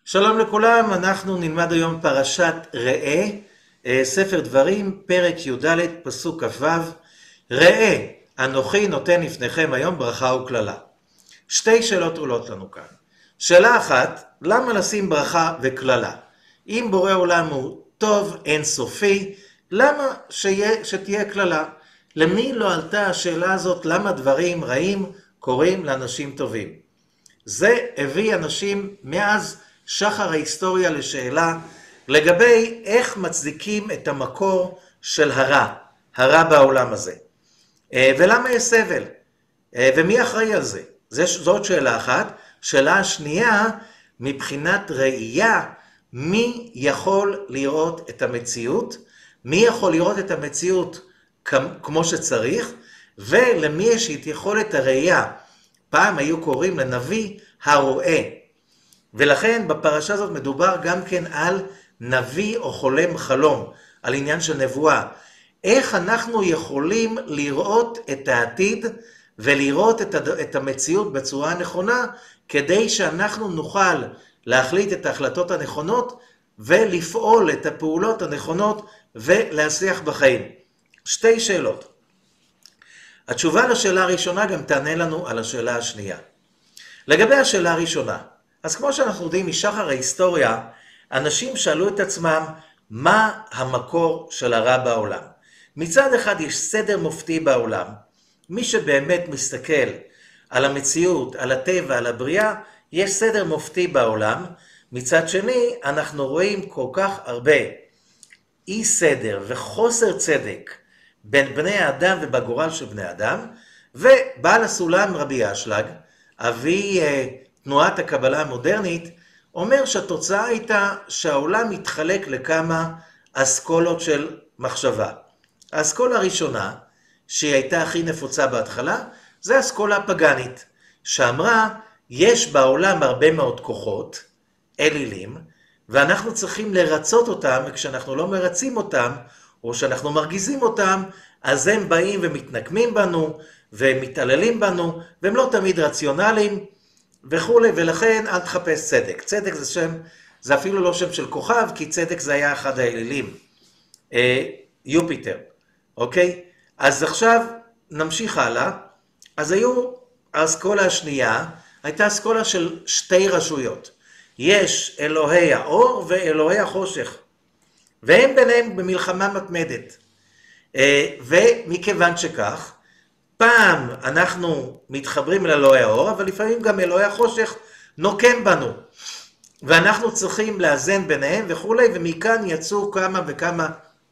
שלום לכולם, אנחנו נלמד היום פרשת ראה, ספר דברים, פרק י"ד, פסוק כ"ו. ראה, אנוכי נותן לפניכם היום ברכה וקללה. שתי שאלות עולות לנו כאן. שאלה אחת, למה לשים ברכה וקללה? אם בורא עולם הוא טוב, אינסופי, למה שתהיה קללה? למי לא עלתה השאלה הזאת, למה דברים רעים קורים לאנשים טובים? זה הביא אנשים מאז שחר ההיסטוריה לשאלה לגבי איך מצדיקים את המקור של הרע בעולם הזה. ולמה יש סבל? ומי אחראי על זה? זאת שאלה אחת. שאלה השנייה, מבחינת ראייה, מי יכול לראות את המציאות? מי יכול לראות את המציאות כמו שצריך? ולמי יש את יכולת הראייה? פעם היו קוראים לנביא הרואה. ולכן בפרשה הזאת מדובר גם כן על נביא או חולם חלום, על עניין של נבואה. איך אנחנו יכולים לראות את העתיד ולראות את המציאות בצורה הנכונה, כדי שאנחנו נוכל להחליט את ההחלטות הנכונות ולפעול את הפעולות הנכונות ולהצליח בחיים. שתי שאלות. התשובה לשאלה הראשונה גם תענה לנו על השאלה השנייה. לגבי השאלה הראשונה, אז כמו שאנחנו יודעים משחר ההיסטוריה, אנשים שאלו את עצמם מה המקור של הרע בעולם. מצד אחד יש סדר מופתי בעולם, מי שבאמת מסתכל על המציאות, על הטבע, על הבריאה, יש סדר מופתי בעולם. מצד שני אנחנו רואים כל כך הרבה אי סדר וחוסר צדק בין בני האדם ובגורל של בני אדם, ובעל הסולם רבי אשלג, אבי תנועת הקבלה המודרנית, אומר שהתוצאה הייתה שהעולם מתחלק לכמה אסכולות של מחשבה. האסכולה הראשונה, שהיא הייתה הכי נפוצה בהתחלה, זה האסכולה הפגנית, שאמרה יש בעולם הרבה מאוד כוחות, אלילים, ואנחנו צריכים לרצות אותם, וכשאנחנו לא מרצים אותם, או שאנחנו מרגיזים אותם, אז הם באים ומתנקמים בנו, ומתעללים בנו, והם לא תמיד רציונליים, וכו'. ולכן אל תחפש צדק. צדק זה שם, זה אפילו לא שם של כוכב, כי צדק זה היה אחד האלילים. יופיטר. אוקיי? אז עכשיו נמשיך הלאה. אז האסכולה השנייה, הייתה אסכולה של שתי רשויות. יש אלוהי האור ואלוהי החושך. והם ביניהם במלחמה מתמדת. ומכיוון שכך, פעם אנחנו מתחברים לאלוהי האור, אבל לפעמים גם אלוהי החושך נוקם בנו. ואנחנו צריכים לאזן ביניהם וכו', ומכאן יצאו כמה וכמה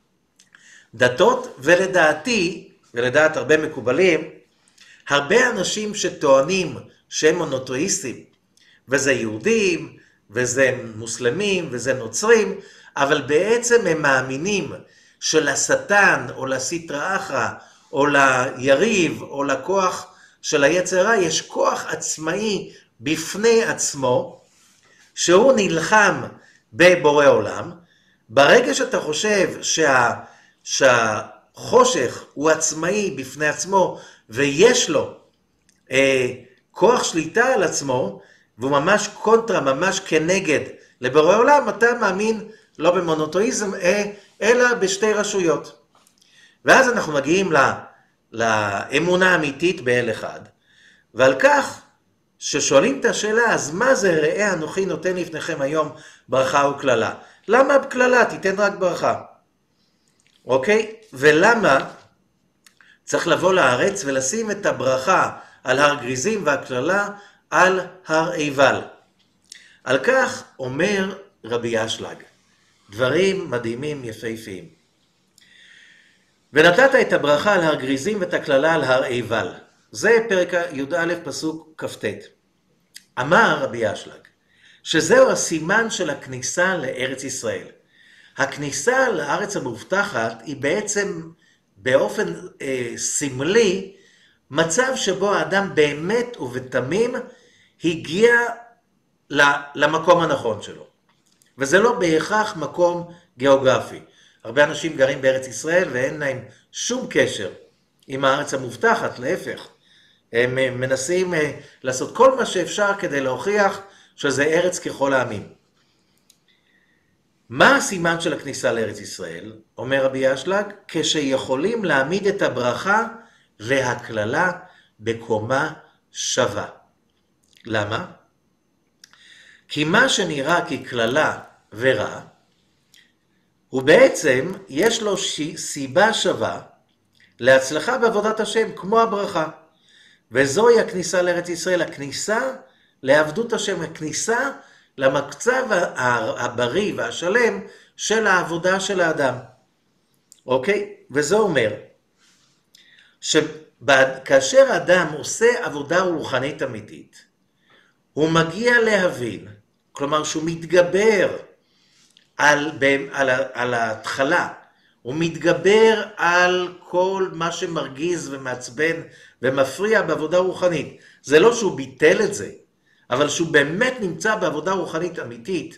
דתות, ולדעתי, ולדעת הרבה מקובלים, הרבה אנשים שטוענים שהם מונותאיסטים, וזה יהודים, וזה מוסלמים, וזה נוצרים, אבל בעצם הם מאמינים שלשטן או לסטרא אחרא או ליריב או לכוח של היצר הרע יש כוח עצמאי בפני עצמו, שהוא נלחם בבורא עולם. ברגע שאתה חושב שהחושך הוא עצמאי בפני עצמו ויש לו כוח שליטה על עצמו, והוא ממש קונטרה, ממש כנגד לבורא עולם, אתה מאמין לא במונותאיזם אלא בשתי רשויות. ואז אנחנו מגיעים לאמונה האמיתית באל אחד, ועל כך ששואלים את השאלה, אז מה זה ראה אנוכי נותן לפניכם היום ברכה וקללה? למה בקללה? תיתן רק ברכה. אוקיי? ולמה צריך לבוא לארץ ולשים את הברכה על הר גריזים והקללה על הר עיבל? על כך אומר רבי אשלג, דברים מדהימים יפהפיים. ונתת את הברכה על הר גריזים ואת הקללה על הר עיבל. זה פרק י"א פסוק כ"ט. אמר רבי אשלג, שזהו הסימן של הכניסה לארץ ישראל. הכניסה לארץ המובטחת היא בעצם באופן סמלי, מצב שבו האדם באמת ובתמים הגיע למקום הנכון שלו. וזה לא בהכרח מקום גיאוגרפי. הרבה אנשים גרים בארץ ישראל ואין להם שום קשר עם הארץ המובטחת, להפך. הם מנסים לעשות כל מה שאפשר כדי להוכיח שזה ארץ ככל העמים. מה הסימן של הכניסה לארץ ישראל? אומר רבי אשלג, כשיכולים להעמיד את הברכה והקללה בקומה שווה. למה? כי מה שנראה כקללה ורע, הוא בעצם יש לו סיבה שווה להצלחה בעבודת השם כמו הברכה. וזוהי הכניסה לארץ ישראל, הכניסה לעבדות השם, הכניסה למצב הבריא והשלם של העבודה של האדם. אוקיי? וזה אומר שכאשר האדם עושה עבודה רוחנית אמיתית, הוא מגיע להבין, כלומר שהוא מתגבר על ההתחלה, הוא מתגבר על כל מה שמרגיז ומעצבן ומפריע בעבודה רוחנית. זה לא שהוא ביטל את זה, אבל שהוא באמת נמצא בעבודה רוחנית אמיתית,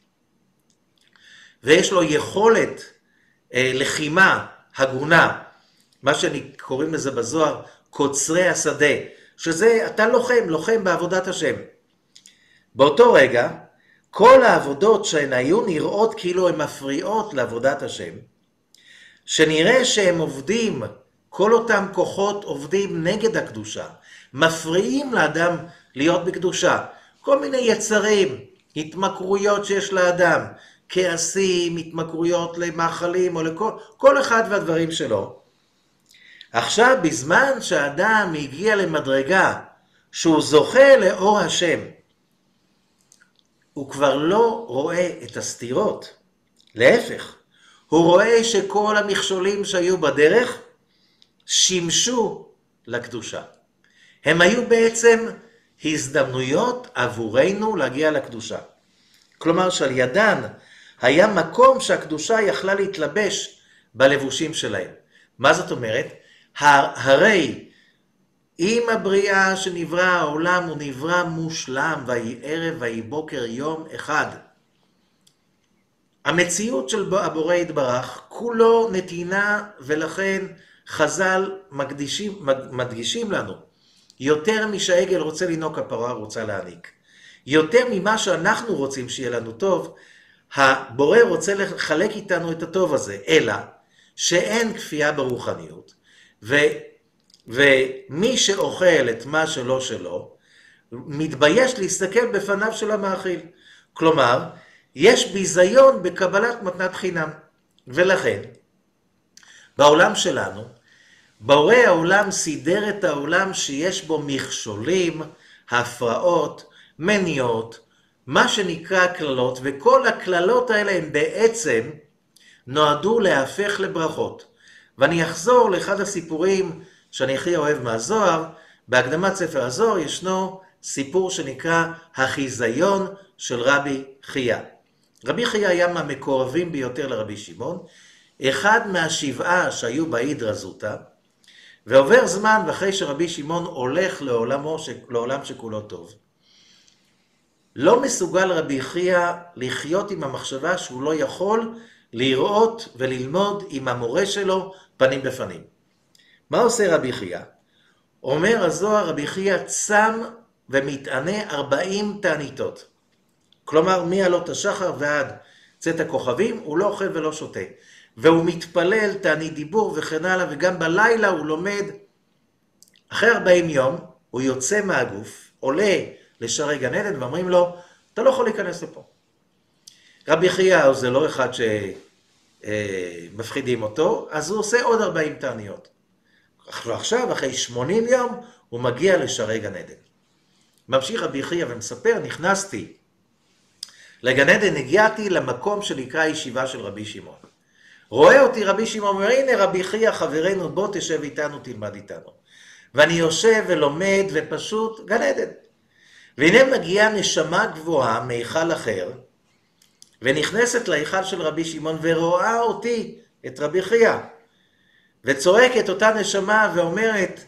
ויש לו יכולת לחימה הגונה, מה שקוראים לזה בזוהר, קוצרי השדה, שזה אתה לוחם בעבודת השם. באותו רגע, כל העבודות שהן היו נראות כאילו הן מפריעות לעבודת השם, שנראה שהם עובדים, כל אותם כוחות עובדים נגד הקדושה, מפריעים לאדם להיות בקדושה, כל מיני יצרים, התמכרויות שיש לאדם, כעסים, התמכרויות למאכלים או לכל אחד והדברים שלו. עכשיו בזמן שהאדם הגיע למדרגה שהוא זוכה לאור השם, הוא כבר לא רואה את הסתירות, להפך, הוא רואה שכל המכשולים שהיו בדרך שימשו לקדושה. הם היו בעצם הזדמנויות עבורנו להגיע לקדושה. כלומר שעל ידן היה מקום שהקדושה יכלה להתלבש בלבושים שלהם. מה זאת אומרת? הרי עם הבריאה שנברא העולם הוא נברא מושלם, ויהי ערב ויהי בוקר יום אחד. המציאות של הבורא יתברך כולו נתינה, ולכן חז"ל מדגישים לנו, יותר משהעגל רוצה לינוק הפרה רוצה להעניק. יותר ממה שאנחנו רוצים שיהיה לנו טוב, הבורא רוצה לחלק איתנו את הטוב הזה, אלא שאין כפייה ברוחניות, ומי שאוכל את מה שלא שלו, מתבייש להסתכל בפניו של המאכיל. כלומר, יש ביזיון בקבלת מתנת חינם. ולכן, בעולם שלנו, בורא העולם סידר את העולם שיש בו מכשולים, הפרעות, מניעות, מה שנקרא כללות, וכל הכללות האלה הן בעצם נועדו להפך לברכות. ואני אחזור לאחד הסיפורים שאני הכי אוהב מהזוהר. בהקדמת ספר הזוהר ישנו סיפור שנקרא החיזיון של רבי חייא. רבי חייא היה מהמקורבים ביותר לרבי שמעון, אחד מהשבעה שהיו בהידרא זוטא, ועובר זמן ואחרי שרבי שמעון הולך לעולם שכולו טוב, לא מסוגל רבי חייא לחיות עם המחשבה שהוא לא יכול לראות וללמוד עם המורה שלו פנים בפנים. מה עושה רבי חייא? אומר הזוהר, רבי חייא צם ומתענה 40 תעניתות. כלומר, מעלות השחר ועד צאת הכוכבים, הוא לא אוכל ולא שותה. והוא מתפלל, תענית דיבור וכן הלאה, וגם בלילה הוא לומד. אחרי 40 יום, הוא יוצא מהגוף, עולה לשערי גן עדן, ואומרים לו, אתה לא יכול להיכנס לפה. רבי חייא זה לא אחד שמפחידים אותו, אז הוא עושה עוד 40 תעניות. עכשיו, אחרי 80 יום, הוא מגיע לשערי גן עדן. ממשיך רבי חייא ומספר, נכנסתי לגן עדן, הגעתי למקום שנקרא ישיבה של רבי שמעון. רואה אותי רבי שמעון, אומר, הנה רבי חייא חברנו, בוא תשב איתנו, תלמד איתנו. ואני יושב ולומד ופשוט גן עדן. והנה מגיעה נשמה גבוהה מהיכל אחר, ונכנסת להיכל של רבי שמעון ורואה אותי, את רבי חייא. וצועקת אותה נשמה ואומרת,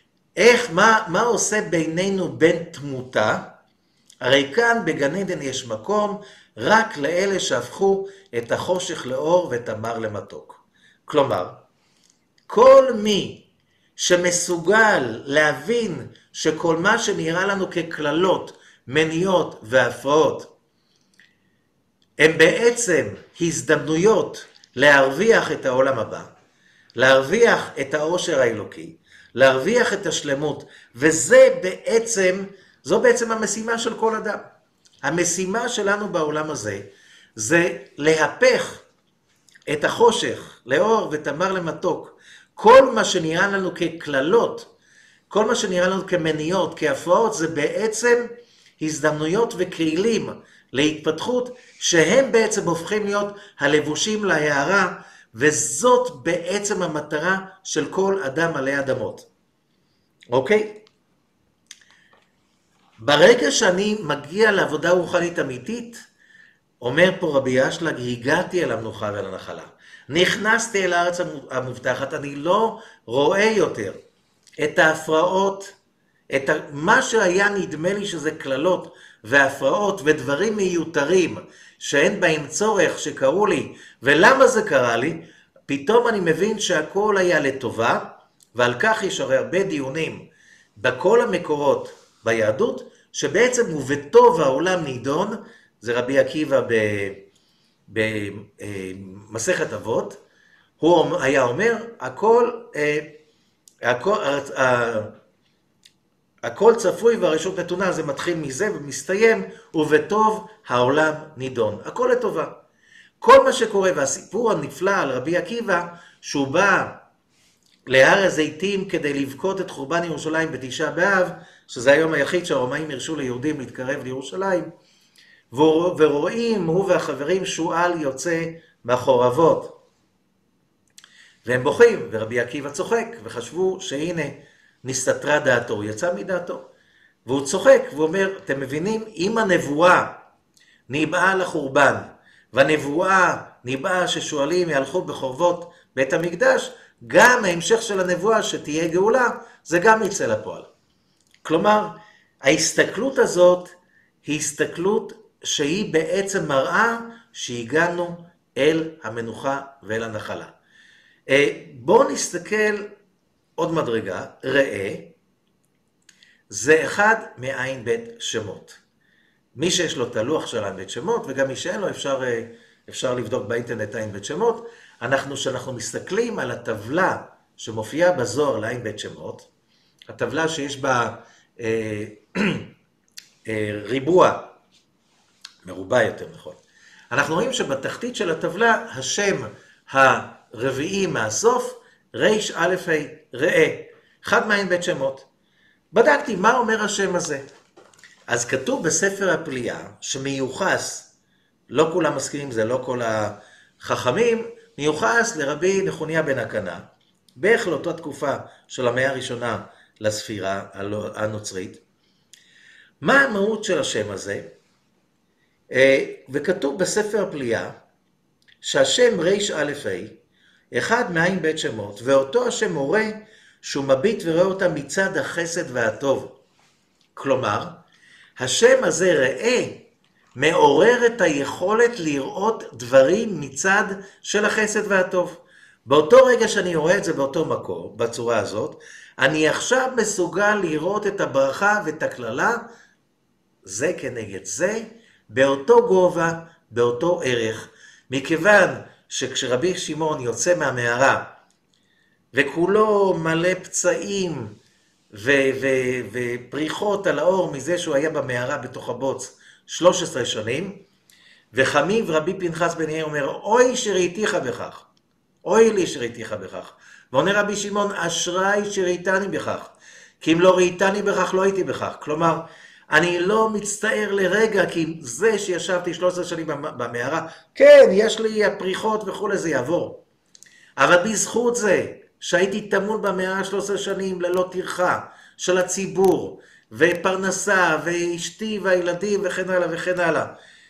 מה עושה בינינו בין תמותה? הרי כאן בגן עדן יש מקום רק לאלה שהפכו את החושך לאור ואת המר למתוק. כלומר, כל מי שמסוגל להבין שכל מה שנראה לנו ככללות, מניעות והפרעות, הם בעצם הזדמנויות להרוויח את העולם הבא, להרוויח את העושר האלוקי, להרוויח את השלמות, זו בעצם המשימה של כל אדם. המשימה שלנו בעולם הזה, זה להפך את החושך לאור ותמר למתוק. כל מה שנראה לנו ככללות, כל מה שנראה לנו כמניעות, כהפרעות, זה בעצם הזדמנויות וכלים להתפתחות, שהם בעצם הופכים להיות הלבושים להערה, וזאת בעצם המטרה של כל אדם עלי אדמות. אוקיי? ברגע שאני מגיע לעבודה רוחנית אמיתית, אומר פה רבי אשלג, הגעתי אל המנוחה ואל הנחלה. נכנסתי אל הארץ המובטחת, אני לא רואה יותר את ההפרעות, מה שהיה נדמה לי שזה כללות והפרעות ודברים מיותרים שאין בהם צורך שקראו לי, ולמה זה קרה לי? פתאום אני מבין שהכל היה לטובה, ועל כך יש הרי הרבה דיונים בכל המקורות ביהדות, שבעצם ובטוב העולם נידון, זה רבי עקיבא במסכת אבות, הוא היה אומר, הכל צפוי והרשות נתונה, זה מתחיל מזה ומסתיים, ובטוב העולם נידון. הכל לטובה. כל מה שקורה, והסיפור הנפלא על רבי עקיבא, שהוא בא להר הזיתים כדי לבכות את חורבן ירושלים בתשעה באב, שזה היום היחיד שהרומאים הרשו ליהודים להתקרב לירושלים, ורואים הוא והחברים שועל יוצא מהחורבות. והם בוכים, ורבי עקיבא צוחק, וחשבו שהנה נסתתרה דעתו, הוא יצא מדעתו. והוא צוחק, והוא אומר, אתם מבינים, אם הנבואה ניבאה לחורבן, והנבואה ניבאה ששועלים יהלכו בחורבות בית המקדש, גם ההמשך של הנבואה שתהיה גאולה, זה גם יצא לפועל. כלומר, ההסתכלות הזאת היא הסתכלות שהיא בעצם מראה שהגענו אל המנוחה ואל הנחלה. בואו נסתכל עוד מדרגה, ראה, זה אחד מעין בית שמות. מי שיש לו את הלוח של עין בית שמות, וגם מי שאין לו אפשר לבדוק באינטרנט עין בית שמות, שאנחנו מסתכלים על הטבלה שמופיעה בזוהר לעין בית שמות, הטבלה שיש בה ריבוע, מרובע יותר נכון. אנחנו רואים שבתחתית של הטבלה, השם הרביעי מהסוף, ריש א' ה' ראה, אחד מעין בית שמות. בדקתי מה אומר השם הזה. אז כתוב בספר הפליאה שמיוחס, לא כולם מסכימים, זה לא כל החכמים, מיוחס לרבי נחוניה בן הקנה, בערך לאותה תקופה של המאה הראשונה לספירה הנוצרית. מה המהות של השם הזה? וכתוב בספר הפליאה שהשם ריש א' ה' אחד מעין בית שמות, ואותו השם מורה שהוא מביט ורואה אותה מצד החסד והטוב. כלומר, השם הזה ראה מעורר את היכולת לראות דברים מצד של החסד והטוב. באותו רגע שאני רואה את זה באותו מקום, בצורה הזאת, אני עכשיו מסוגל לראות את הברכה ואת הכללה, זה כנגד זה, באותו גובה, באותו ערך, מכיוון שכשרבי שמעון יוצא מהמערה, וכולו מלא פצעים ופריחות על האור מזה שהוא היה במערה בתוך הבוץ 13 שנים, וחמיב רבי פנחס בן יאיר אומר, אוי שראיתיך בכך, אוי לי שראיתיך בכך. ועונה רבי שמעון, אשרי שראיתני בכך, כי אם לא ראיתני בכך לא הייתי בכך. כלומר, אני לא מצטער לרגע, כי זה שישבתי 13 שנים במערה, כן, יש לי הפריחות וכו', זה יעבור. אבל בזכות זה, שהייתי תמון במערה 13 שנים ללא טרחה של הציבור, ופרנסה, ואשתי והילדים וכן הלאה וכן הלאה,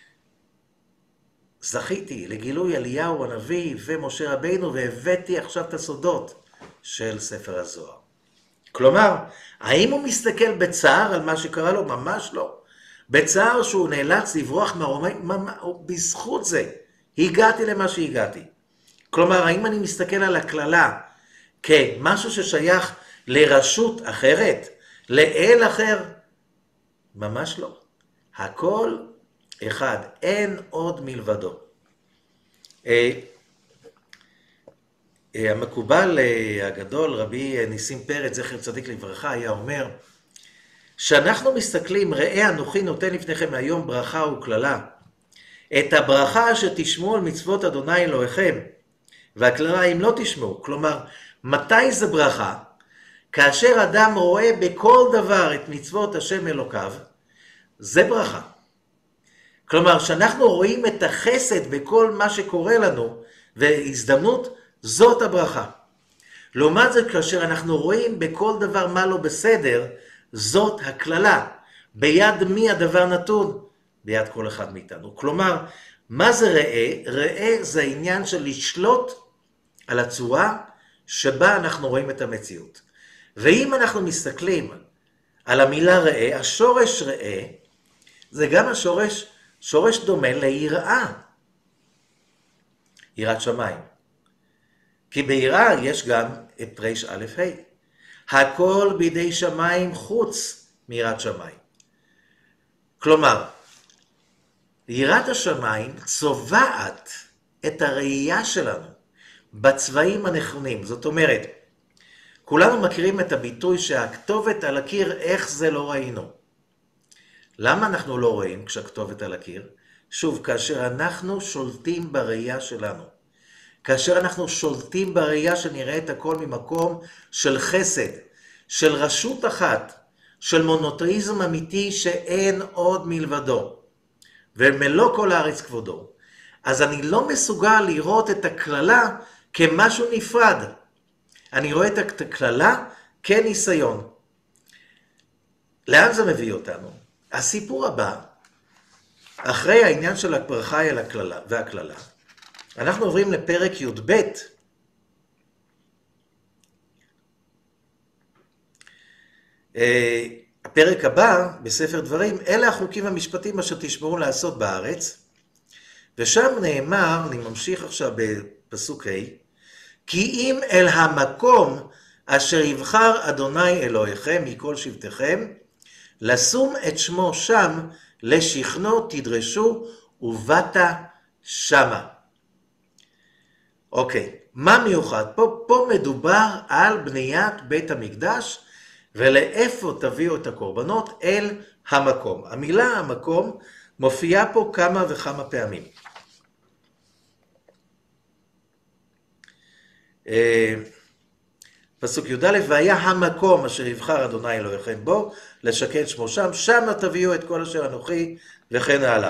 זכיתי לגילוי אליהו הנביא ומשה רבינו, והבאתי עכשיו את הסודות של ספר הזוהר. כלומר, האם הוא מסתכל בצער על מה שקרה לו? ממש לא. בצער שהוא נאלץ לברוח מהרומאים, בזכות זה הגעתי למה שהגעתי. כלומר, האם אני מסתכל על הכללה כמשהו ששייך לרשות אחרת, לאל אחר? ממש לא. הכל אחד, אין עוד מלבדו. המקובל הגדול, רבי ניסים פרץ, זכר צדיק לברכה, היה אומר, שאנחנו מסתכלים, ראה אנוכי נותן לפניכם היום ברכה וקללה, את הברכה שתשמעו על מצוות אדוני אלוהיכם, והקללה אם לא תשמעו. כלומר, מתי זה ברכה? כאשר אדם רואה בכל דבר את מצוות השם אלוקיו, זה ברכה. כלומר, שאנחנו רואים את החסד בכל מה שקורה לנו, והזדמנות, זאת הברכה. לעומת זאת, כאשר אנחנו רואים בכל דבר מה לא בסדר, זאת הקללה. ביד מי הדבר נתון? ביד כל אחד מאיתנו. כלומר, מה זה ראה? ראה זה העניין של לשלוט על הצורה שבה אנחנו רואים את המציאות. ואם אנחנו מסתכלים על המילה ראה, השורש ראה, זה גם שורש דומה ליראה. יראת שמיים. כי ביראה יש גם את רש א' ה'. הכל בידי שמיים חוץ מיראת שמיים. כלומר, יראת השמיים צובעת את הראייה שלנו בצבעים הנכונים. זאת אומרת, כולנו מכירים את הביטוי שהכתובת על הקיר, איך זה לא ראינו. למה אנחנו לא רואים כשהכתובת על הקיר? שוב, כאשר אנחנו שולטים בראייה שלנו. כאשר אנחנו שולטים בראייה שנראה את הכל ממקום של חסד, של רשות אחת, של מונותאיזם אמיתי שאין עוד מלבדו, ומלוא כל הארץ כבודו, אז אני לא מסוגל לראות את הקללה כמשהו נפרד. אני רואה את הקללה כניסיון. לאן זה מביא אותנו? הסיפור הבא, אחרי העניין של הברכה אל הקללה והקללה, אנחנו עוברים לפרק י"ב, הפרק הבא בספר דברים, אלה החוקים המשפטיים אשר תשמעו לעשות בארץ, ושם נאמר, אני ממשיך עכשיו בפסוק ה', כי אם אל המקום אשר יבחר אדוני אלוהיכם מכל שבטיכם, לשום את שמו שם, לשכנו תדרשו ובאת שמה. אוקיי, מה מיוחד? פה מדובר על בניית בית המקדש, ולאיפה תביאו את הקורבנות? אל המקום. המילה המקום מופיעה פה כמה וכמה פעמים. פסוק י"א, והיה המקום אשר יבחר אדוני אלוהיכם בו, לשכן שמו שם, שמה תביאו את כל אשר אנוכי, וכן הלאה.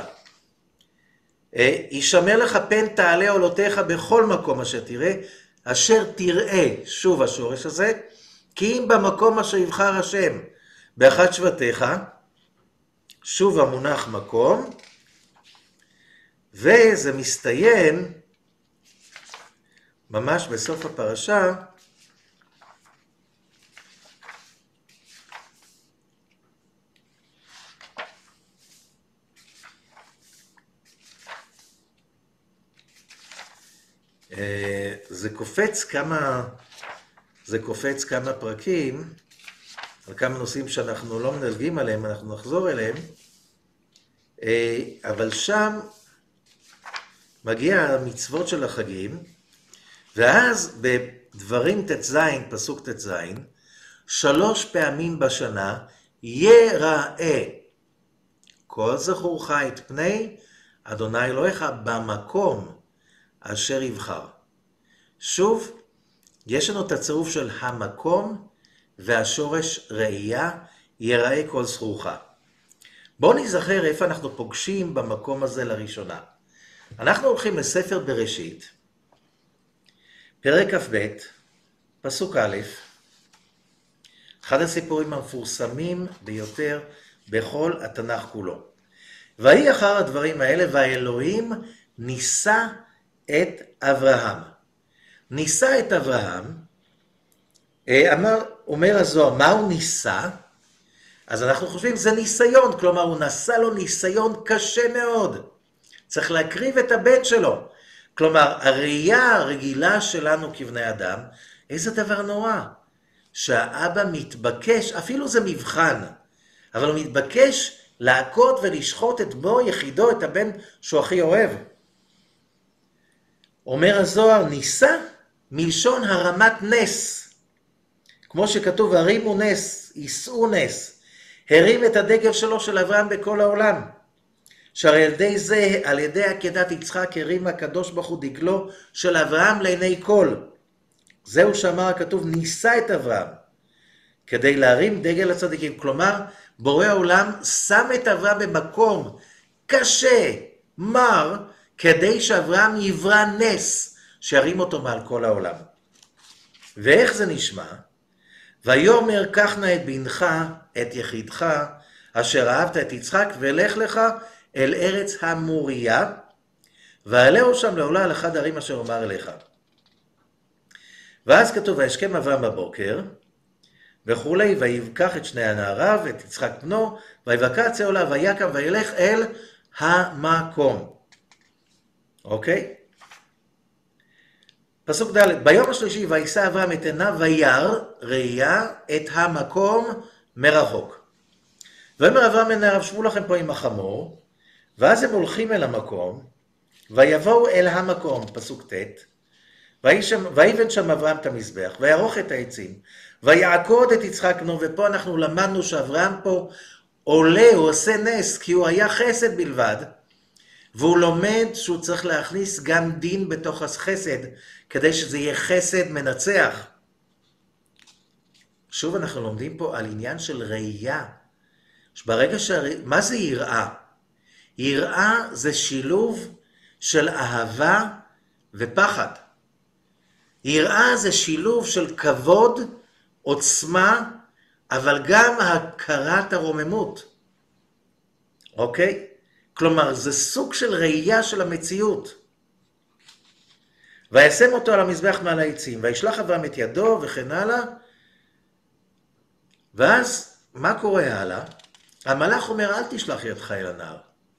ישמר לך פן תעלה עולותיך בכל מקום אשר תראה, אשר תראה, שוב השורש הזה, כי אם במקום אשר יבחר השם באחד שבטיך, שוב המונח מקום, וזה מסתיים ממש בסוף הפרשה, זה קופץ כמה פרקים, על כמה נושאים שאנחנו לא מדלגים עליהם, אנחנו נחזור אליהם, אבל שם מגיע המצוות של החגים, ואז בדברים ט"ז, פסוק ט"ז, 3 פעמים בשנה, יראה כל זכורך את פני אדוני אלוהיך במקום אשר יבחר. שוב, יש לנו את הצירוף של המקום והשורש ראייה, יראה כל זכורך. בואו נזכר איפה אנחנו פוגשים במקום הזה לראשונה. אנחנו הולכים לספר בראשית, פרק כ"ב, פסוק א', אחד הסיפורים המפורסמים ביותר בכל התנ"ך כולו. ויהי אחר הדברים האלה, והאלוהים ניסה את אברהם. ניסה את אברהם, אומר הזוהר, מה הוא ניסה? אז אנחנו חושבים זה ניסיון, כלומר הוא נשא לו ניסיון קשה מאוד. צריך להקריב את הבן שלו. כלומר, הראייה הרגילה שלנו כבני אדם, איזה דבר נורא. שהאבא מתבקש, אפילו זה מבחן, אבל הוא מתבקש להכות ולשחוט את בנו יחידו, את הבן שהוא הכי אוהב. אומר הזוהר, ניסה מלשון הרמת נס. כמו שכתוב, הרימו נס, יישאו נס. הרים את הדגל שלו של אברהם בכל העולם. שהרי על ידי זה, על ידי עקדת יצחק, הרים הקדוש ברוך הוא דגלו של אברהם לעיני כל. זהו שאמר הכתוב, ניסה את אברהם. כדי להרים דגל הצדיקים. כלומר, בורא העולם שם את אברהם במקום קשה, מר, כדי שאברהם יברא נס, שירים אותו מעל כל העולם. ואיך זה נשמע? ויאמר קח נא את בנך, את יחידך, אשר אהבת את יצחק, ולך לך אל ארץ המוריה, ועלהו שם לעולה על אחד הערים אשר אומר אליך. ואז כתוב, וישכם אברהם בבוקר, וכולי, ויבקח את שני הנעריו, את יצחק בנו, ויבקע עולה, ויקם וילך אל המקום. אוקיי? פסוק ד' ביום השלישי, וישא אברהם את עיניו, וירא ראייה את המקום מרחוק. ואומר אברהם אל נעריו, שבו לכם פה עם החמור, ואז הם הולכים אל המקום, ויבואו אל המקום, פסוק ט', ויבן שם אברהם את המזבח, ויערוך את העצים, ויעקוד את יצחק בנו, ופה אנחנו למדנו שאברהם פה עולה, הוא עושה נס, כי הוא היה חסד בלבד, והוא לומד שהוא צריך להכניס גם דין בתוך החסד, כדי שזה יהיה חסד מנצח. שוב אנחנו לומדים פה על עניין של ראייה, שברגע מה זה יראה? יראה זה שילוב של אהבה ופחד. יראה זה שילוב של כבוד, עוצמה, אבל גם הכרת הרוממות. אוקיי? כלומר, זה סוג של ראייה של המציאות. וישם אותו על המזבח מעל העצים, וישלח אברהם את ידו וכן הלאה. ואז, מה קורה הלאה? המלאך אומר, אל תשלח ידך אל הנער.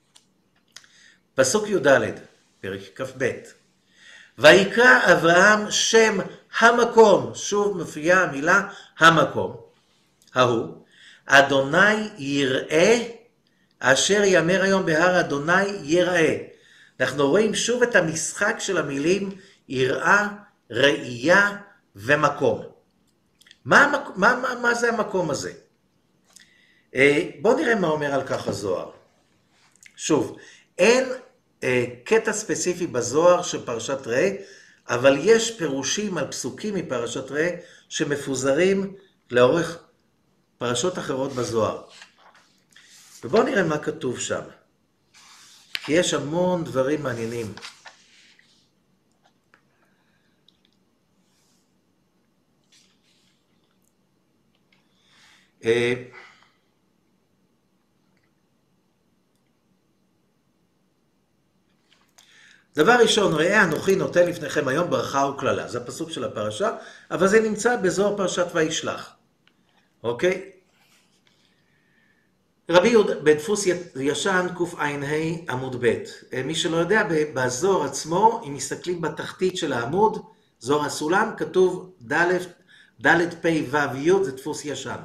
פסוק י"ד, פרק כ"ב. ויקרא אברהם שם המקום, שוב מופיעה המילה המקום, ההוא, אדוני יראה, אשר יאמר היום בהר אדוני יראה. אנחנו רואים שוב את המשחק של המילים יראה, ראייה ומקום. מה זה המקום הזה? בואו נראה מה אומר על כך הזוהר. שוב, אין קטע ספציפי בזוהר של פרשת ראה, אבל יש פירושים על פסוקים מפרשת ראה שמפוזרים לאורך פרשות אחרות בזוהר. ובואו נראה מה כתוב שם, כי יש המון דברים מעניינים. דבר ראשון, ראה אנוכי נותן לפניכם היום ברכה וקללה. זה הפסוק של הפרשה, אבל זה נמצא בזוהר פרשת וישלח. אוקיי? רבי יהודה, בדפוס ישן קע"ה עמוד ב'. מי שלא יודע, בזוהר עצמו, אם מסתכלים בתחתית של העמוד, זוהר הסולם, כתוב ד' פ' ו' י', זה דפוס ישן.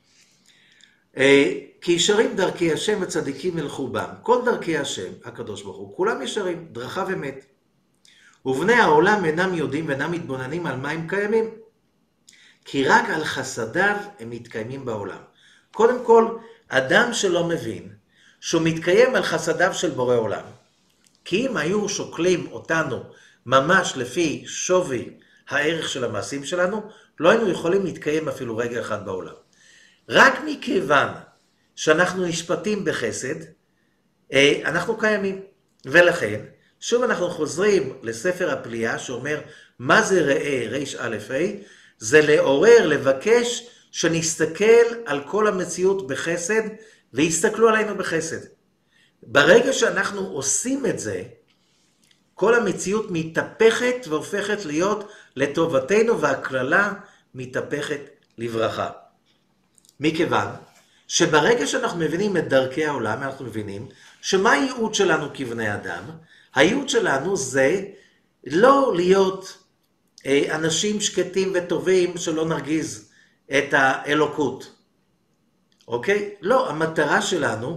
כי ישרים דרכי השם וצדיקים ילכו בם. כל דרכי השם, הקדוש ברוך הוא, כולם ישרים, דרכיו אמת. ובני העולם אינם יודעים ואינם מתבוננים על מה הם קיימים. כי רק על חסדיו הם מתקיימים בעולם. קודם כל, אדם שלא מבין שהוא מתקיים על חסדיו של בורא עולם. כי אם היו שוקלים אותנו ממש לפי שווי הערך של המעשים שלנו, לא היינו יכולים להתקיים אפילו רגע אחד בעולם. רק מכיוון שאנחנו נשפטים בחסד, אנחנו קיימים. ולכן, שוב אנחנו חוזרים לספר הפליאה שאומר, מה זה ראה, ר"א, זה לעורר, לבקש שנסתכל על כל המציאות בחסד, ויסתכלו עלינו בחסד. ברגע שאנחנו עושים את זה, כל המציאות מתהפכת והופכת להיות לטובתנו, והכללה מתהפכת לברכה. מכיוון שברגע שאנחנו מבינים את דרכי העולם, אנחנו מבינים שמה הייעוד שלנו כבני אדם? הייעוד שלנו זה לא להיות אנשים שקטים וטובים שלא נרגיז את האלוקות. אוקיי? לא, המטרה שלנו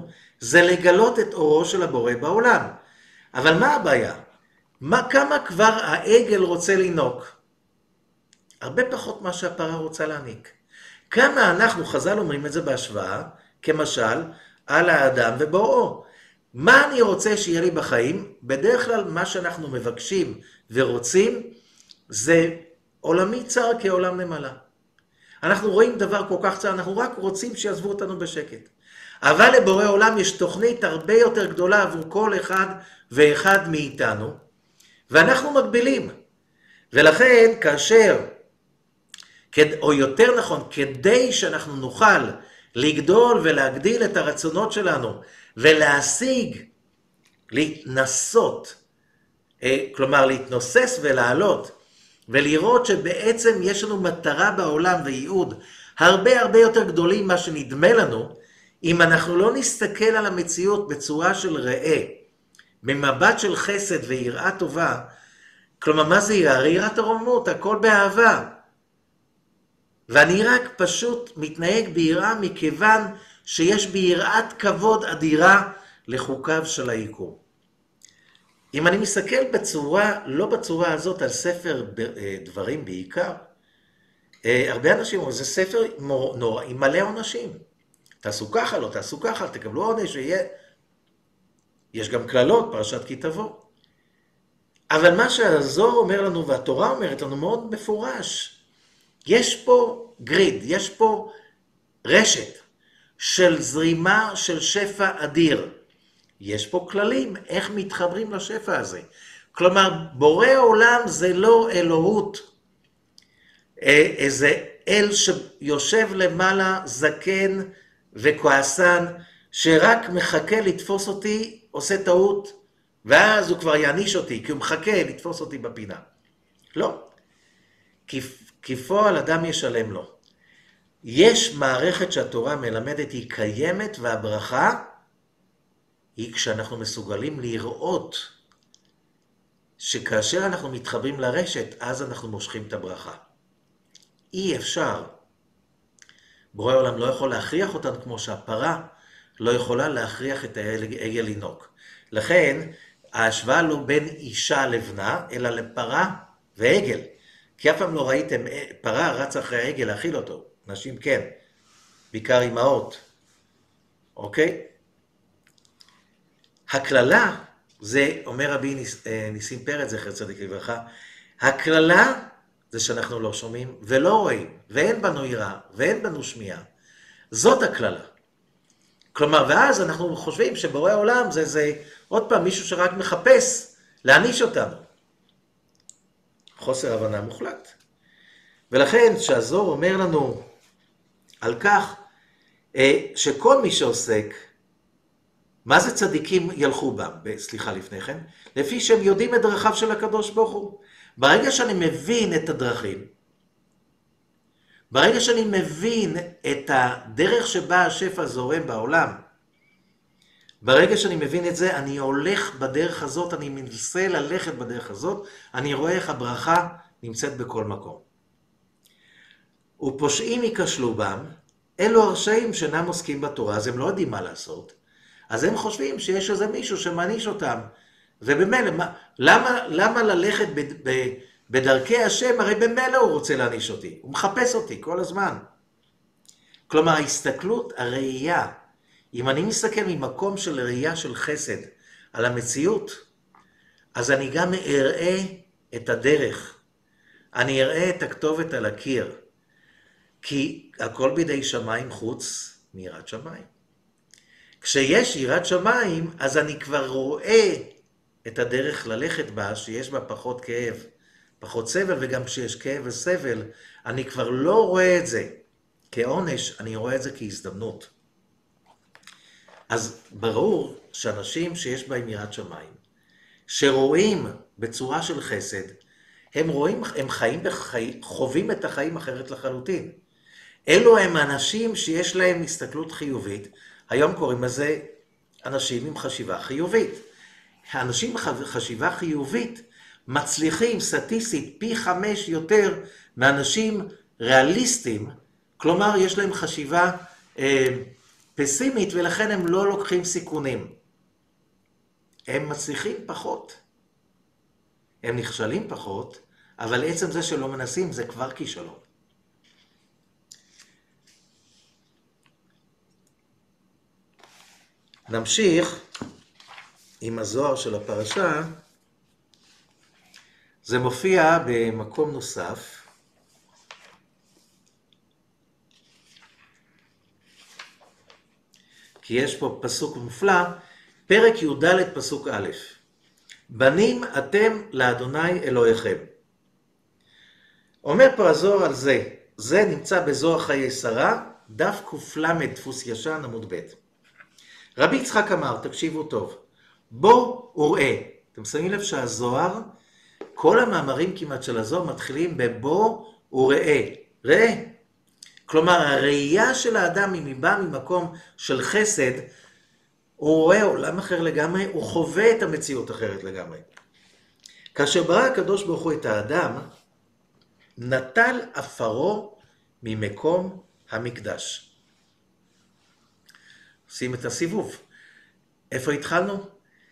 זה לגלות את אורו של הבורא בעולם. אבל מה הבעיה? כמה כבר העגל רוצה לינוק? הרבה פחות מה שהפרה רוצה להניק. כמה אנחנו, חז"ל אומרים את זה בהשוואה, כמשל, על האדם ובוראו. מה אני רוצה שיהיה לי בחיים? בדרך כלל מה שאנחנו מבקשים ורוצים זה עולמי צר כעולם נמלה. אנחנו רואים דבר כל כך צר, אנחנו רק רוצים שיעזבו אותנו בשקט. אבל לבורא עולם יש תוכנית הרבה יותר גדולה עבור כל אחד ואחד מאיתנו, ואנחנו מגבילים. ולכן כאשר, או יותר נכון, כדי שאנחנו נוכל לגדול ולהגדיל את הרצונות שלנו, ולהשיג, להתנסות, כלומר להתנוסס ולעלות, ולראות שבעצם יש לנו מטרה בעולם וייעוד הרבה הרבה יותר גדולים מה שנדמה לנו, אם אנחנו לא נסתכל על המציאות בצורה של ראה, במבט של חסד ויראה טובה, כלומר מה זה יראה? יראת הרוממות, הכל באהבה. ואני רק פשוט מתנהג ביראה מכיוון שיש בי יראת כבוד אדירה לחוקיו של היקום. אם אני מסתכל בצורה, לא בצורה הזאת על ספר דברים בעיקר, הרבה אנשים אומרים, זה ספר נורא, עם מלא עונשים. תעשו ככה, לא תעשו ככה, תקבלו עונש ויהיה. יש גם כללות, פרשת כי תבוא. אבל מה שהזוהר אומר לנו והתורה אומרת לנו מאוד מפורש, יש פה גריד, יש פה רשת של זרימה של שפע אדיר. יש פה כללים, איך מתחברים לשפע הזה. כלומר, בורא העולם זה לא אלוהות, איזה אל שיושב למעלה זקן וכועסן, שרק מחכה לתפוס אותי, עושה טעות, ואז הוא כבר יעניש אותי, כי הוא מחכה לתפוס אותי בפינה. לא. כפועל אדם ישלם לו. יש מערכת שהתורה מלמדת, היא קיימת, והברכה היא כשאנחנו מסוגלים לראות שכאשר אנחנו מתחברים לרשת, אז אנחנו מושכים את הברכה. אי אפשר. בורא העולם לא יכול להכריח אותנו כמו שהפרה לא יכולה להכריח את העגל לינוק. לכן, ההשוואה לא בין אישה לבנה, אלא לפרה ועגל. כי אף פעם לא ראיתם פרה רץ אחרי העגל להאכיל אותו. נשים כן, בעיקר אמהות. אוקיי? הכללה, זה אומר רבי ניסים פרץ, זכר צדיק לברכה, הכללה זה שאנחנו לא שומעים ולא רואים, ואין בנו יראה, ואין בנו שמיעה. זאת הכללה. כלומר, ואז אנחנו חושבים שבורא העולם זה עוד פעם מישהו שרק מחפש להעניש אותנו. חוסר הבנה מוחלט. ולכן שהזוהר אומר לנו על כך שכל מי שעוסק, מה זה צדיקים ילכו בם? סליחה לפני כן. לפי שהם יודעים את דרכיו של הקדוש ברוך הוא. ברגע שאני מבין את הדרכים, ברגע שאני מבין את הדרך שבה השפע זורם בעולם, ברגע שאני מבין את זה, אני הולך בדרך הזאת, אני מנסה ללכת בדרך הזאת, אני רואה איך הברכה נמצאת בכל מקום. ופושעים ייכשלו בם, אלו הרשעים שאינם עוסקים בתורה, אז הם לא יודעים מה לעשות, אז הם חושבים שיש איזה מישהו שמעניש אותם, ובמילא, למה ללכת בדרכי השם? הרי במילא הוא רוצה להעניש אותי, הוא מחפש אותי כל הזמן. כלומר, ההסתכלות, הראייה, אם אני מסתכל ממקום של ראייה של חסד על המציאות, אז אני גם אראה את הדרך, אני אראה את הכתובת על הקיר, כי הכל בידי שמיים חוץ מיראת שמיים. כשיש יראת שמיים, אז אני כבר רואה את הדרך ללכת בה, שיש בה פחות כאב, פחות סבל, וגם כשיש כאב וסבל, אני כבר לא רואה את זה כעונש, אני רואה את זה כהזדמנות. אז ברור שאנשים שיש בהם יראת שמיים, שרואים בצורה של חסד, הם רואים, הם חווים את החיים אחרת לחלוטין. אלו הם אנשים שיש להם הסתכלות חיובית, היום קוראים לזה אנשים עם חשיבה חיובית. האנשים עם חשיבה חיובית מצליחים סטטיסטית פי 5 יותר מאנשים ריאליסטים, כלומר יש להם חשיבה פסימית, ולכן הם לא לוקחים סיכונים. הם מצליחים פחות. הם נכשלים פחות, אבל עצם זה שלא מנסים זה כבר כישלון. נמשיך עם הזוהר של הפרשה. זה מופיע במקום נוסף. כי יש פה פסוק מופלא, פרק י"ד פסוק א'. בנים אתם לאדוני אלוהיכם. אומר פה הזוהר על זה, זה נמצא בזוהר חיי שרה, דף ק"ל דפוס ישן עמוד ב'. רבי יצחק אמר, תקשיבו טוב, בוא וראה. אתם שמים לב שהזוהר, כל המאמרים כמעט של הזוהר מתחילים בבוא וראה. ראה. כלומר, הראייה של האדם, אם היא באה ממקום של חסד, הוא רואה עולם אחר לגמרי, הוא חווה את המציאות אחרת לגמרי. כאשר ברא הקדוש ברוך הוא את האדם, נטל עפרו ממקום המקדש. עושים את הסיבוב. איפה התחלנו?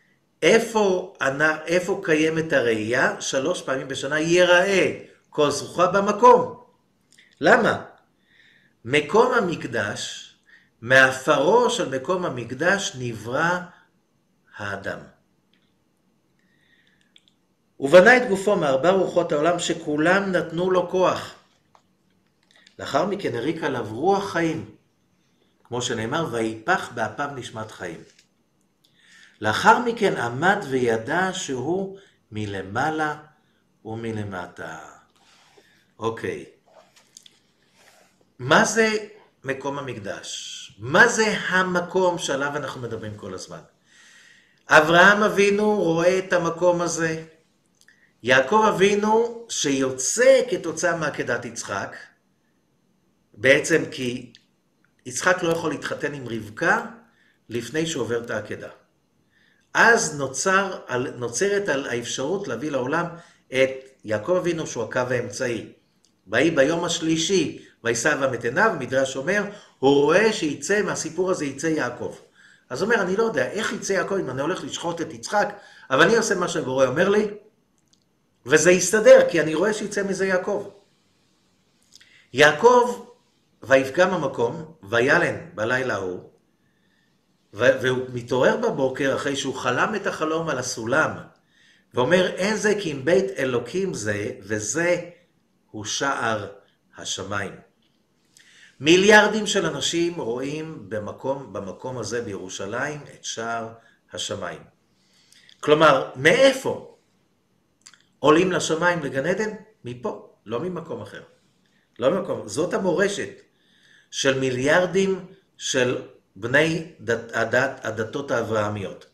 איפה קיימת הראייה? 3 פעמים בשנה ייראה כל זרוחה במקום. למה? מקום המקדש, מעפרו של מקום המקדש נברא האדם. ובנה את גופו מארבע רוחות העולם שכולם נתנו לו כוח. לאחר מכן הריק עליו רוח חיים, כמו שנאמר, ויפח באפיו נשמת חיים. לאחר מכן עמד וידע שהוא מלמעלה ומלמטה. אוקיי. מה זה מקום המקדש? מה זה המקום שעליו אנחנו מדברים כל הזמן? אברהם אבינו רואה את המקום הזה. יעקב אבינו שיוצא כתוצאה מעקדת יצחק, בעצם כי יצחק לא יכול להתחתן עם רבקה לפני שהוא עובר את העקדה. אז נוצרת על האפשרות להביא לעולם את יעקב אבינו שהוא הקו האמצעי. ויהי ביום השלישי וישא אברהם את עיניו, מדרש אומר, הוא רואה שיצא מהסיפור הזה יצא יעקב. אז אומר, אני לא יודע איך יצא יעקב אם אני הולך לשחוט את יצחק, אבל אני עושה מה שהבורא אומר לי, וזה יסתדר, כי אני רואה שיצא מזה יעקב. יעקב, ויפגם המקום, וילן בלילה ההוא, והוא מתעורר בבוקר אחרי שהוא חלם את החלום על הסולם, ואומר, אין זה כי אם בית אלוקים זה, וזה הוא שער השמיים. מיליארדים של אנשים רואים במקום הזה בירושלים את שער השמיים. כלומר, מאיפה עולים לשמיים לגן עדן? מפה, לא ממקום אחר. לא ממקום. זאת המורשת של מיליארדים של בני הדתות האברהמיות.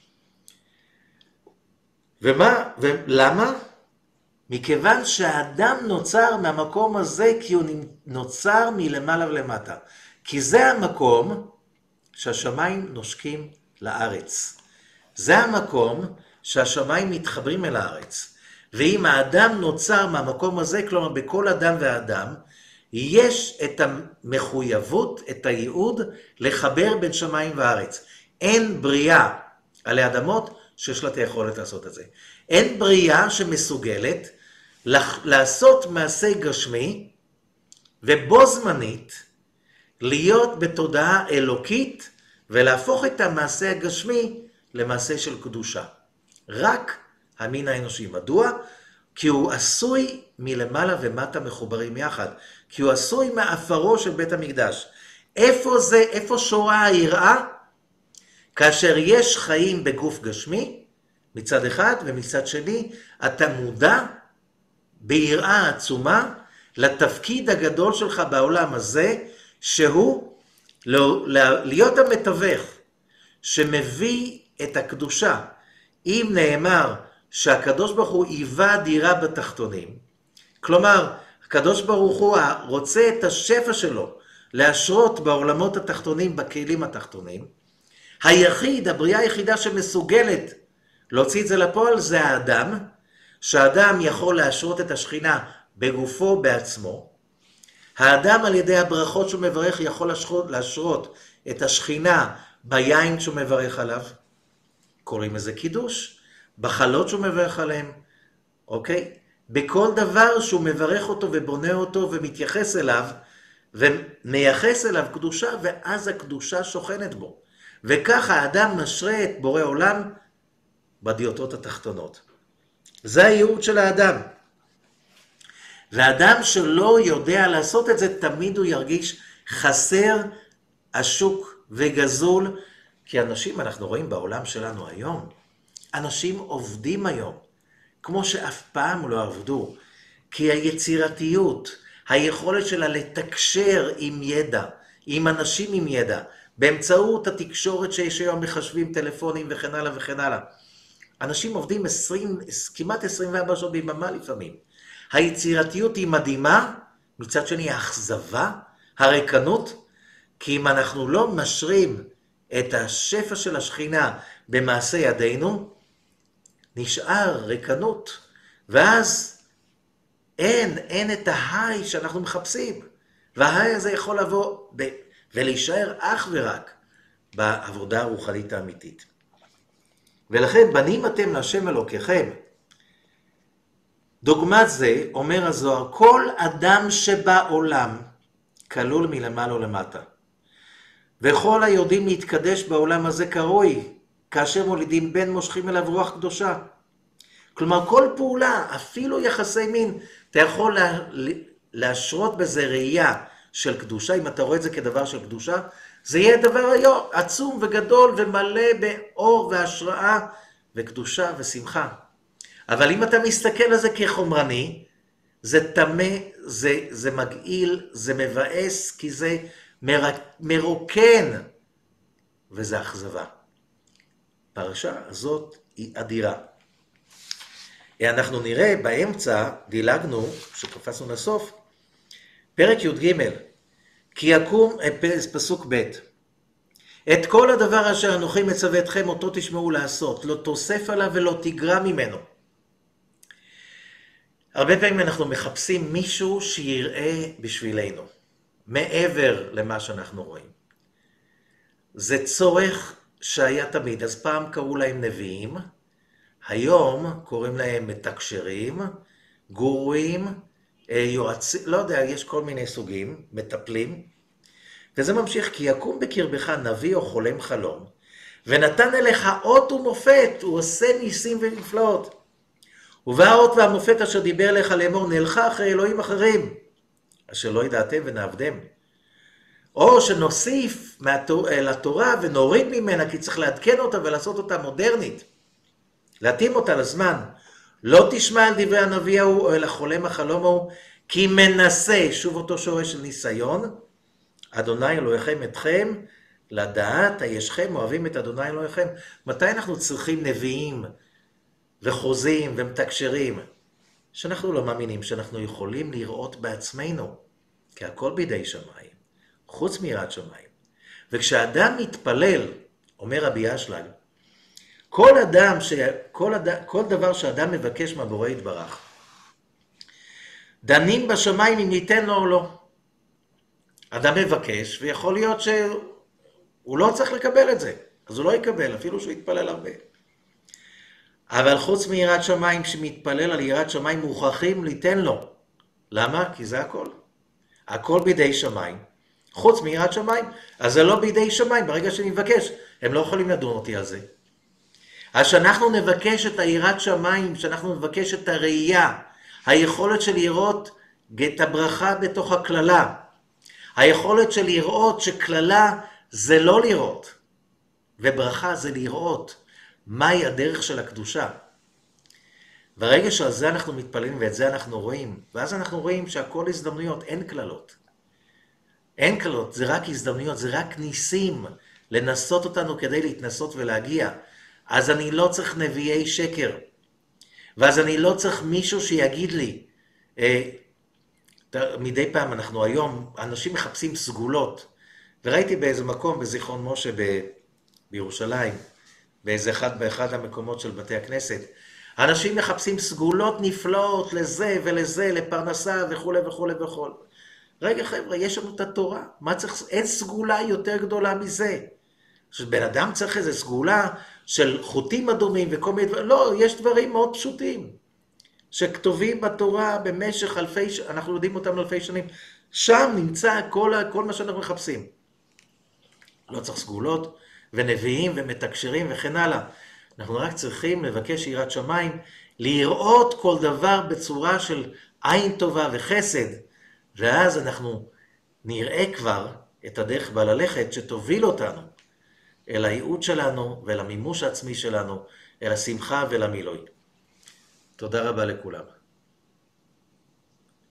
ולמה? מכיוון שהאדם נוצר מהמקום הזה כי הוא נוצר מלמעלה ולמטה. כי זה המקום שהשמיים נושקים לארץ. זה המקום שהשמיים מתחברים אל הארץ. ואם האדם נוצר מהמקום הזה, כלומר בכל אדם ואדם, יש את המחויבות, את הייעוד, לחבר בין שמיים וארץ. אין בריאה עלי אדמות שיש לה את היכולת לעשות את זה. אין בריאה שמסוגלת לעשות מעשה גשמי, ובו זמנית להיות בתודעה אלוקית, ולהפוך את המעשה הגשמי למעשה של קדושה. רק המין האנושי. מדוע? כי הוא עשוי מלמעלה ומטה מחוברים יחד. כי הוא עשוי מעפרו של בית המקדש. איפה שורה היראה? כאשר יש חיים בגוף גשמי, מצד אחד, ומצד שני, אתה מודע ביראה עצומה לתפקיד הגדול שלך בעולם הזה, שהוא להיות המתווך שמביא את הקדושה. אם נאמר שהקדוש ברוך הוא היווה דירה בתחתונים, כלומר, הקדוש ברוך הוא רוצה את השפע שלו להשרות בעולמות התחתונים, בכלים התחתונים, הבריאה היחידה שמסוגלת להוציא את זה לפועל זה האדם, שהאדם יכול להשרות את השכינה בגופו בעצמו. האדם על ידי הברכות שהוא מברך יכול להשרות את השכינה ביין שהוא מברך עליו. קוראים לזה קידוש. בחלות שהוא מברך עליהם. אוקיי? בכל דבר שהוא מברך אותו ובונה אותו ומתייחס אליו, ומייחס אליו קדושה, ואז הקדושה שוכנת בו. וככה האדם משרה את בורא עולם בדיוטות התחתונות. זה הייעוד של האדם. והאדם שלא יודע לעשות את זה, תמיד הוא ירגיש חסר, עשוק וגזול, כי אנשים, אנחנו רואים בעולם שלנו היום, אנשים עובדים היום, כמו שאף פעם לא עבדו, כי היצירתיות, היכולת שלה לתקשר עם ידע, עם אנשים עם ידע, באמצעות התקשורת שיש היום מחשבים, טלפונים וכן הלאה וכן הלאה. אנשים עובדים כמעט 24 שעות ביממה לפעמים. היצירתיות היא מדהימה, מצד שני האכזבה, הריקנות, כי אם אנחנו לא משרים את השפע של השכינה במעשה ידינו, נשאר ריקנות, ואז אין את ההיי שאנחנו מחפשים, וההיי הזה יכול לבוא ולהישאר אך ורק בעבודה הרוחנית האמיתית. ולכן בנים אתם להשם אלוקיכם. דוגמת זה אומר הזוהר, כל אדם שבעולם כלול מלמעלה ולמטה. וכל היודעים להתקדש בעולם הזה כראוי, כאשר מולידים בן מושכים אליו רוח קדושה. כלומר כל פעולה, אפילו יחסי מין, אתה יכול להשרות בזה ראייה של קדושה, אם אתה רואה את זה כדבר של קדושה, זה יהיה דבר עצום וגדול ומלא באור והשראה וקדושה ושמחה. אבל אם אתה מסתכל על זה כחומרני, זה תמה, זה מגעיל, זה מבאס, כי זה מרוקן, וזה אכזבה. הפרשה הזאת היא אדירה. אנחנו נראה באמצע, דילגנו, שקפצנו לסוף, פרק י"ג, כי יקום, פסוק ב', את כל הדבר אשר אנוכי מצווה אתכם אותו תשמעו לעשות, לא תוסף עליו ולא תגרע ממנו. הרבה פעמים אנחנו מחפשים מישהו שיראה בשבילנו, מעבר למה שאנחנו רואים. זה צורך שהיה תמיד, אז פעם קראו להם נביאים, היום קוראים להם מתקשרים, גורים, יועצים, לא יודע, יש כל מיני סוגים, מטפלים, וזה ממשיך, כי יקום בקרבך נביא או חולם חלום, ונתן אליך אות ומופת, הוא עושה ניסים ונפלאות. ובאות והמופת אשר דיבר לך לאמור, נלכה אחרי אלוהים אחרים, אשר לא ידעתם ונעבדם. או שנוסיף לתורה ונוריד ממנה, כי צריך לעדכן אותה ולעשות אותה מודרנית. להתאים אותה לזמן. לא תשמע על דברי הנביא ההוא או אל החולם החלום ההוא, כי מנסה, שוב אותו שורש של ניסיון, אדוני אלוהיכם אתכם, לדעת הישכם אוהבים את אדוני אלוהיכם. מתי אנחנו צריכים נביאים וחוזים ומתקשרים? שאנחנו לא מאמינים שאנחנו יכולים לראות בעצמנו, כי הכל בידי שמיים, חוץ מיראת שמיים. וכשאדם מתפלל, אומר רבי אשלג, כל דבר שאדם מבקש מהבורא יתברך, דנים בשמיים אם ניתן לו או לא. אדם מבקש, ויכול להיות שהוא לא צריך לקבל את זה, אז הוא לא יקבל, אפילו שהוא יתפלל הרבה. אבל חוץ מיראת שמיים, שמתפלל על יראת שמיים, מוכרחים ליתן לו. למה? כי זה הכל. הכל בידי שמיים. חוץ מיראת שמיים, אז זה לא בידי שמיים, ברגע שאני מבקש, הם לא יכולים לדון אותי על זה. אז שאנחנו נבקש את היראת שמיים, שאנחנו נבקש את הראייה, היכולת של לראות את הברכה בתוך הכללה, היכולת של לראות שכללה זה לא לראות, וברכה זה לראות מהי הדרך של הקדושה. ברגע שעל זה אנחנו מתפללים ואת זה אנחנו רואים, ואז אנחנו רואים שהכל הזדמנויות, אין כללות. אין כללות, זה רק הזדמנויות, זה רק ניסים לנסות אותנו כדי להתנסות ולהגיע. אז אני לא צריך נביאי שקר, ואז אני לא צריך מישהו שיגיד לי, מדי פעם אנחנו היום, אנשים מחפשים סגולות, וראיתי באיזה מקום בזיכרון משה בירושלים, באחד המקומות של בתי הכנסת, אנשים מחפשים סגולות נפלאות לזה ולזה, לפרנסה וכו' וכו' וכו'. רגע חבר'ה, יש לנו את התורה, מה צריך, אין סגולה יותר גדולה מזה. שבן אדם צריך איזו סגולה של חוטים אדומים וכל מיני דברים, לא, יש דברים מאוד פשוטים, שכתובים בתורה במשך אנחנו יודעים אותם אלפי שנים, שם נמצא כל מה שאנחנו מחפשים. לא צריך סגולות ונביאים ומתקשרים וכן הלאה. אנחנו רק צריכים לבקש יראת שמיים, לראות כל דבר בצורה של עין טובה וחסד, ואז אנחנו נראה כבר את הדרך בה ללכת שתוביל אותנו אל הייעוד שלנו ואל המימוש העצמי שלנו, אל השמחה ואל המילוי. תודה רבה לכולם.